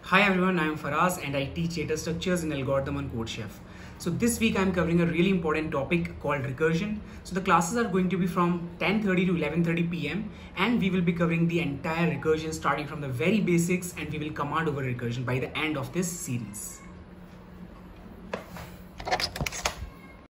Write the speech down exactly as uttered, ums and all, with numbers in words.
Hi everyone, I am Faraz and I teach data structures in algorithm on CodeChef. So this week I am covering a really important topic called recursion. So the classes are going to be from ten thirty to eleven thirty p m and we will be covering the entire recursion starting from the very basics, and we will command over recursion by the end of this series.